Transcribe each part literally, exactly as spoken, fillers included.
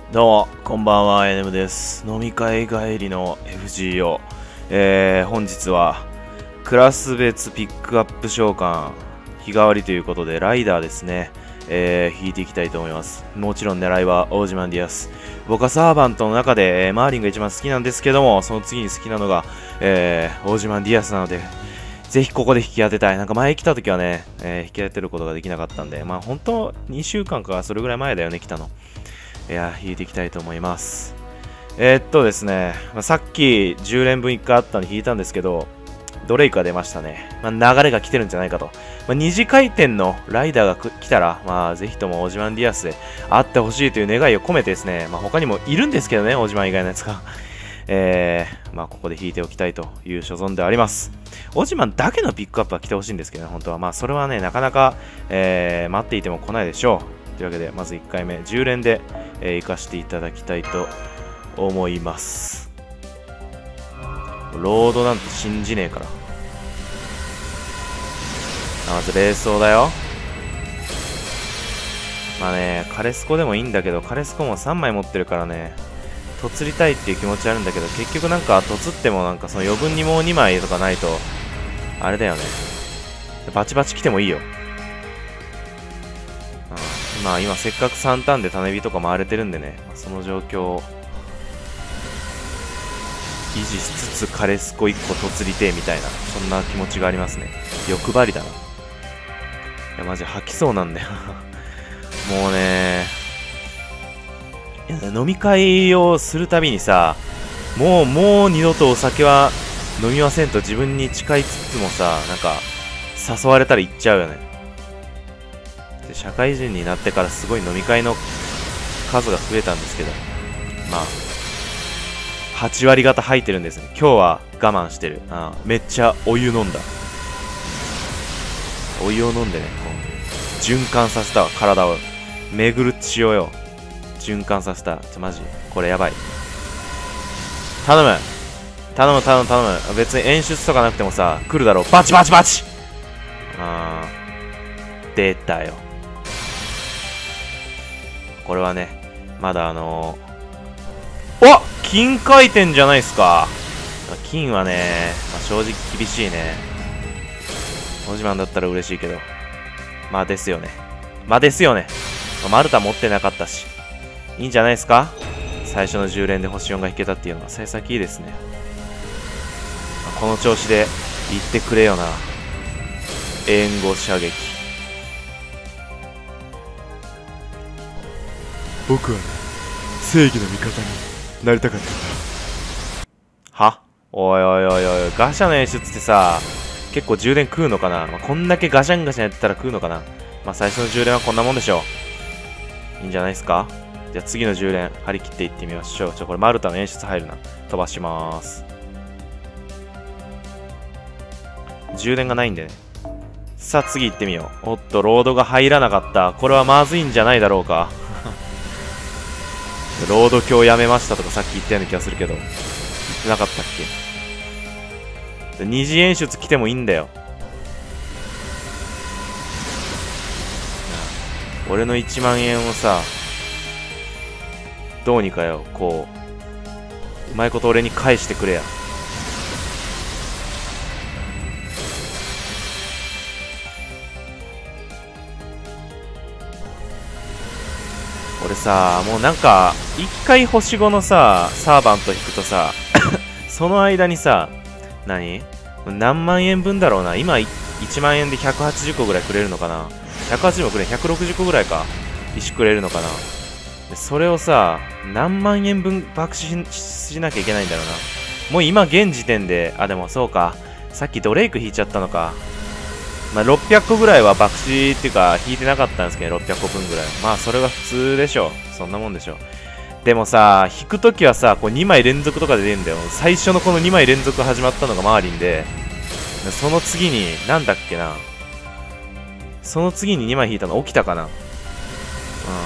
どうも、こんばんは、エヌエム です。飲み会帰りの エフジーオー。えー、本日は、クラス別ピックアップ召喚、日替わりということで、ライダーですね。えー、引いていきたいと思います。もちろん狙いはオージマンディアス。僕はサーバントの中で、えー、マーリンが一番好きなんですけども、その次に好きなのが、えー、オージマンディアスなので、ぜひここで引き当てたい。なんか前来た時はね、えー、引き当てることができなかったんで、まあ本当にしゅうかんかそれぐらい前だよね、来たの。いや、引いていきたいと思います。えー、っとですね、まあ、さっきじゅう連分いっかいあったんで引いたんですけど、ドレイクが出ましたね。まあ、流れが来てるんじゃないかと。まあ、二次回転のライダーが来たら、まあ、ぜひともオージマンディアスであってほしいという願いを込めてですね、まあ、他にもいるんですけどね、オージマン以外のやつが。えー、まあ、ここで引いておきたいという所存であります。オージマンだけのピックアップは来てほしいんですけどね、本当は。まあ、それはね、なかなか、えー、待っていても来ないでしょう。というわけで、まずいっかいめ、じゅう連で、えー、行かせていただきたいと思います。ロードなんて信じねえから。まず、レーソーだよ。まあね、カレスコでもいいんだけど、カレスコもさんまい持ってるからね、とつりたいっていう気持ちあるんだけど、結局なんか、とつってもなんかその余分にもうにまいとかないと、あれだよね。バチバチ来てもいいよ。まあ今せっかくさんターンで種火とか回れてるんでね、その状況を維持しつつカレスコいっことつりてえみたいな、そんな気持ちがありますね。欲張りだな。いやマジ吐きそうなんだよもうね、いや飲み会をするたびにさ、もうもう二度とお酒は飲みませんと自分に誓いつつもさ、なんか誘われたら行っちゃうよね。社会人になってからすごい飲み会の数が増えたんですけど、まあはち割方入ってるんですね。今日は我慢してる。ああめっちゃお湯飲んだ。お湯を飲んでね、こう循環させたわ。体を巡る血をよ循環させた。ちょマジこれやばい。頼む頼む頼む頼む。別に演出とかなくてもさ来るだろう。バチバチバチ。あー出たよ。これはね、まだあのー、お金回転じゃないですか。金はね、まあ、正直厳しいね。オージマンだったら嬉しいけど。まあですよね。まあですよね。まあ、マルタ持ってなかったし。いいんじゃないですか。最初のじゅう連で星よんが引けたっていうのは幸先いいですね。まあ、この調子で行ってくれよな。援護射撃。 僕はね、正義の味方になりたかったんだ。 はおいおいおいおい、ガシャの演出ってさ、結構充電食うのかな。まあ、こんだけガシャンガシャンやってたら食うのかな。まあ最初の充電はこんなもんでしょう。いいんじゃないですか。じゃあ次の充電、張り切っていってみましょう。ちょ、これマルタの演出入るな。飛ばしまーす。充電がないんでね。さあ次行ってみよう。おっと、ロードが入らなかった。これはまずいんじゃないだろうか。ロード今日やめましたとかさっき言ったような気がするけど、言ってなかったっけ。二次演出来てもいいんだよ。俺のいちまん円をさ、どうにかよ、こううまいこと俺に返してくれや。俺さ、もうなんか一回星ごのさサーバント引くとさその間にさ、何何万円分だろうな。今いちまん円でひゃくはちじゅっこぐらいくれるのかな。ひゃくはちじゅうもくれん、ひゃくろくじゅっこぐらいか石くれるのかな。でそれをさ何万円分爆死 し, しなきゃいけないんだろうな。もう今現時点で、あでもそうか、さっきドレイク引いちゃったのか。まあ、ろっぴゃっこぐらいは爆死っていうか引いてなかったんですけど、ろっぴゃっこぶんぐらい。まあそれが普通でしょ。そんなもんでしょ。でもさ、引くときはさ、こうにまい連続とかで出るんだよ。最初のこのにまい連続始まったのがマーリンで、その次に、なんだっけな。その次ににまい引いたの起きたかな。うん、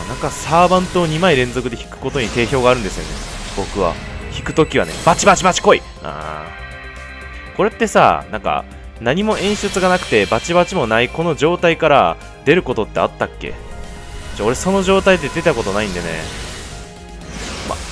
なんかサーバントをにまい連続で引くことに定評があるんですよね。僕は。引くときはね、バチバチバチ来い。あー。これってさ、なんか、何も演出がなくてバチバチもないこの状態から出ることってあったっけ。ちょ俺その状態で出たことないんでね、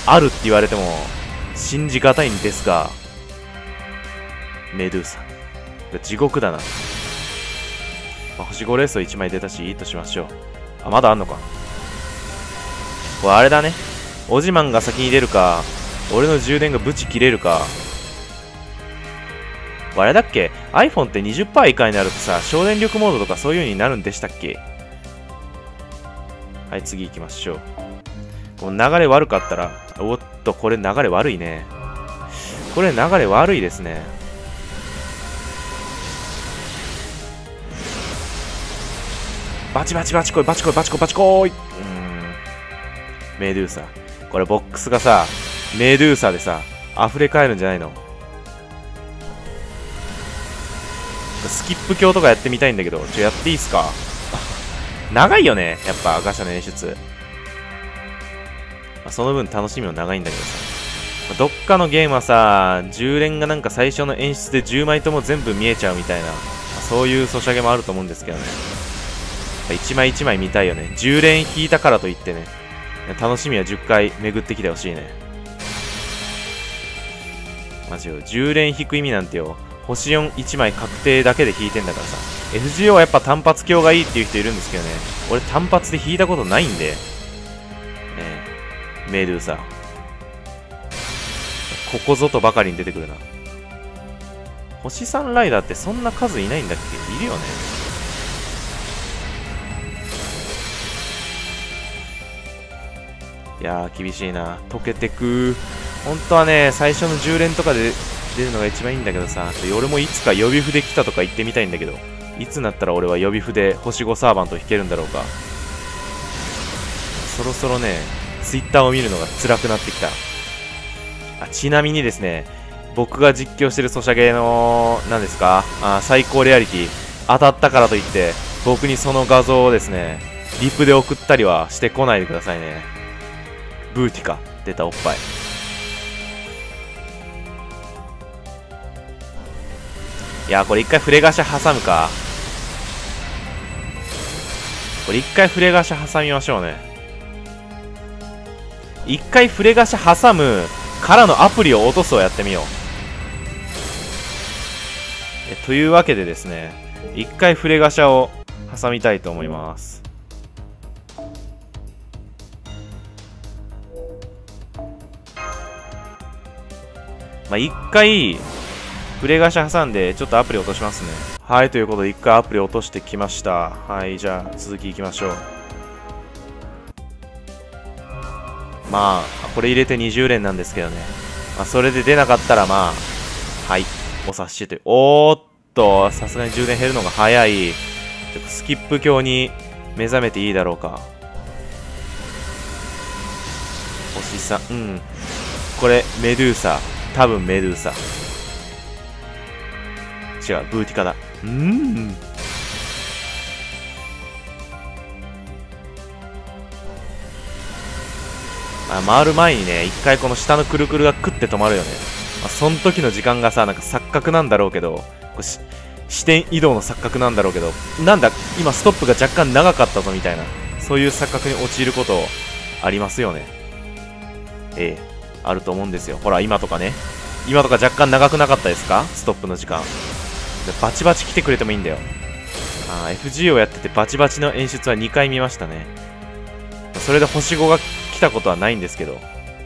あるって言われても信じがたいんですが、メドゥーサ地獄だな。まあ、星ごレースをいちまい出たしいいとしましょう。あ、まだあんのか。これあれだね、オジマンが先に出るか、俺の充電がブチ切れるか。あれだっけ、 iPhone って にじゅっパーセント 以下になるとさ、省電力モードとかそういう風になるんでしたっけ。はい、次行きましょう。この流れ悪かったら、おっと、これ流れ悪いね。これ流れ悪いですね。バチバチバチこい、バチこい、バチこい、バチこい。うーん。メドゥーサ。これボックスがさ、メドゥーサでさ、溢れ返るんじゃないの。スキップ鏡とかやってみたいんだけど、ちょ、やっていいっすか。長いよね、やっぱガシャの演出。その分楽しみも長いんだけどさ。どっかのゲームはさ、充電がなんか最初の演出でじゅうまいとも全部見えちゃうみたいな、そういうソシャゲもあると思うんですけどね。いちまいいちまい見たいよね。じゅう連引いたからといってね。楽しみはじゅっかい巡ってきてほしいね。マジよ。じゅう連引く意味なんてよ。星よんいちまい確定だけで引いてんだからさ。エフジーオー はやっぱ単発鏡がいいっていう人いるんですけどね。俺単発で引いたことないんで。ねえ。メドゥーサ。ここぞとばかりに出てくるな。星さんライダーってそんな数いないんだっけ？いるよね。いやー、厳しいな。溶けてく。本当はね、最初のじゅう連とかで出るのが一番いいんだけどさ、俺もいつか予備符で来たとか言ってみたいんだけど、いつになったら俺は予備符で星ごサーバント引けるんだろうか。そろそろね、ツイッターを見るのが辛くなってきた。あ、ちなみにですね、僕が実況してるソシャゲの、何ですか、あ、最高レアリティ、当たったからといって、僕にその画像をですね、リプで送ったりはしてこないでくださいね。ブーティカ、出たおっぱい。いやー、これ一回フレガシャ挟むか。これ一回フレガシャ挟みましょうね。一回フレガシャ挟むからのアプリを落とすをやってみよう。えというわけでですね、一回フレガシャを挟みたいと思います。まあ、一回、フレガシャ挟んで、ちょっとアプリ落としますね。はい、ということで、一回アプリ落としてきました。はい、じゃあ、続きいきましょう。まあ、これ入れてにじゅう連なんですけどね。まあ、それで出なかったら、まあ、はい、お察しという。おーっと、さすがに充電減るのが早い。ちょっとスキップ鏡に目覚めていいだろうか。星さん、うん。これ、メドゥーサ。多分メドゥーサ。違う、ブーティカだ。うーん。あ、回る前にね、一回この下のくるくるがクッて止まるよね。まあ、その時の時間がさ、なんか錯覚なんだろうけど、これし視点移動の錯覚なんだろうけど、なんだ、今ストップが若干長かったぞみたいな、そういう錯覚に陥ることありますよね。ええ。あると思うんですよ。ほら、今とかね。今とか若干長くなかったですか？ストップの時間。バチバチ来てくれてもいいんだよ。あー、エフジー をやっててバチバチの演出はにかい見ましたね。それで星ごが来たことはないんですけど。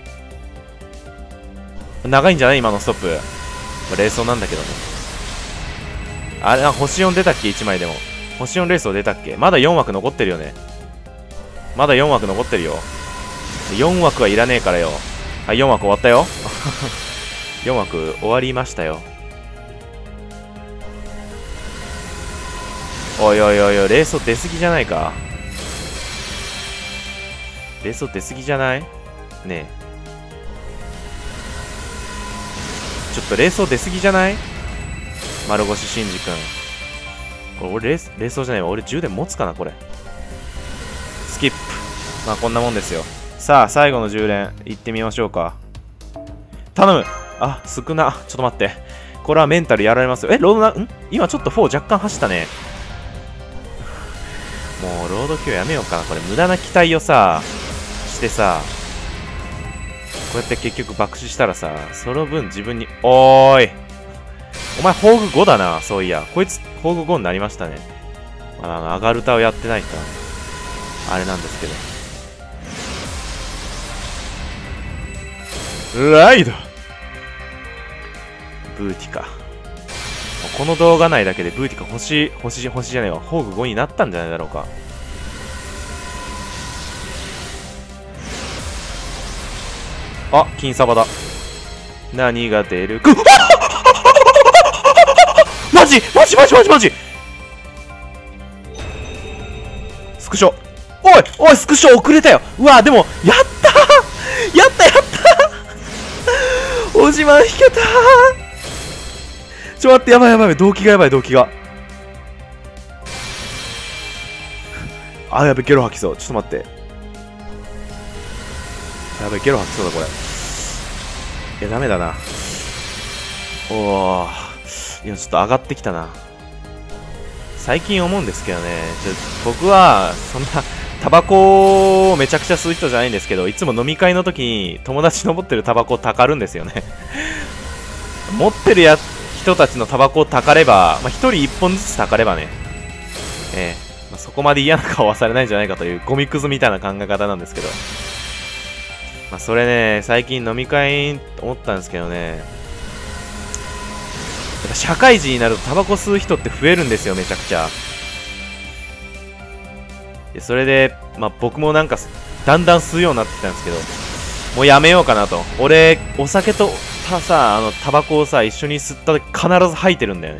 長いんじゃない今のストップ。まあ、レースオなんだけどね。あれ、なんか星よん出たっけ ?いち 枚でも。星よんレースオ出たっけ？まだよん枠残ってるよね。まだよん枠残ってるよ。よん枠はいらねえからよ。はい、よん枠終わったよ。よん枠終わりましたよ。おいおいおいおい、レース出すぎじゃないか。レース出すぎじゃない？ねえ。ちょっとレース出すぎじゃない？丸腰シンジ君。これ俺レース、レースじゃないわ。俺充電持つかなこれ。スキップ。まあこんなもんですよ。さあ、最後のじゅう連、行ってみましょうか。頼む。あ、少な。ちょっと待って。これはメンタルやられますよ。え、ロードな、ん今ちょっとよん若干走ったね。もう、ロード級やめようかな。これ、無駄な期待をさ、してさ、 うやって結局爆死したらさ、その分自分に、おーいお前宝具ごだな、そういや。こいつ宝具ごになりましたね。まだあの、アガルタをやってない人は、あれなんですけど。ライドブーティカ。この動画内だけでブーティカ星、星、星じゃないわ。宝具ごになったんじゃないだろうか。あ、金サバだ。何が出るか。マジマジマジマジマジスクショ。おいおい、スクショ遅れたよ。うわ、でも、やったーやったやったーおじまん引けたー。ちょ、待って、やばいやばい、動機がやばい、動機が。あ、やべ、ゲロ吐きそう。ちょっと待って。やべ、ゲロ吐きそうだ、これ。いや、ダメだな。おー。いや、ちょっと上がってきたな。最近思うんですけどね、ちょ僕は、そんな、タバコをめちゃくちゃ吸う人じゃないんですけど、いつも飲み会の時に友達の持ってるタバコをたかるんですよね。持ってるや人たちのタバコをたかれば、まあ、ひとりいっぽんずつたかればね、ええまあ、そこまで嫌な顔はされないんじゃないかというゴミくずみたいな考え方なんですけど、まあ、それね、最近飲み会思ったんですけどね、やっぱ社会人になるとタバコ吸う人って増えるんですよ、めちゃくちゃ。でそれで、まあ、僕もなんかだんだん吸うようになってきたんですけど、もうやめようかなと。俺お酒とたさあのタバコをさ一緒に吸った時必ず吐いてるんだよね。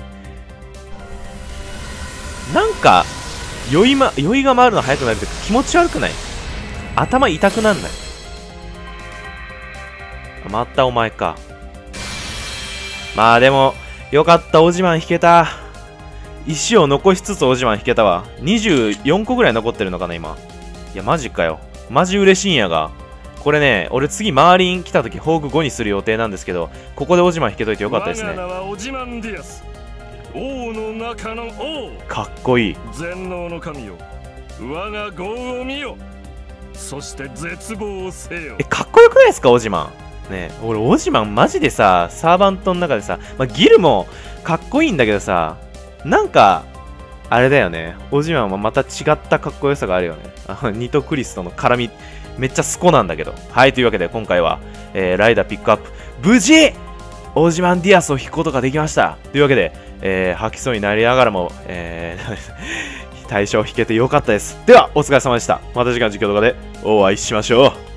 なんか酔い、ま、酔いが回るの早くなると気持ち悪くない？頭痛くなんない？またお前か。まあでもよかった、オジマン引けた。石を残しつつオジマン引けたわ。にじゅうよんこぐらい残ってるのかな今。いやマジかよ、マジ嬉しいんやが。これね、俺次マーリン来た時ホークごにする予定なんですけど、ここでオジマン引けといてよかったですね。 オジマンディアス、王の中の王。 かっこいい。 全能の神よ、我が業を見よ、そして絶望をせよ。 え、かっこよくないですかオジマン。ねえ、俺オジマンマジでさ、サーバントの中でさ、まあ、ギルもかっこいいんだけどさ、なんかあれだよね、オジマンはまた違ったかっこよさがあるよね。あのニトクリスとの絡みめっちゃスコなんだけど。はい、というわけで今回は、えー、ライダーピックアップ無事オジマンディアスを引くことができました。というわけで、えー、吐きそうになりながらも、えー、対象を引けてよかったです。ではお疲れ様でした。また次回の実況動画でお会いしましょう。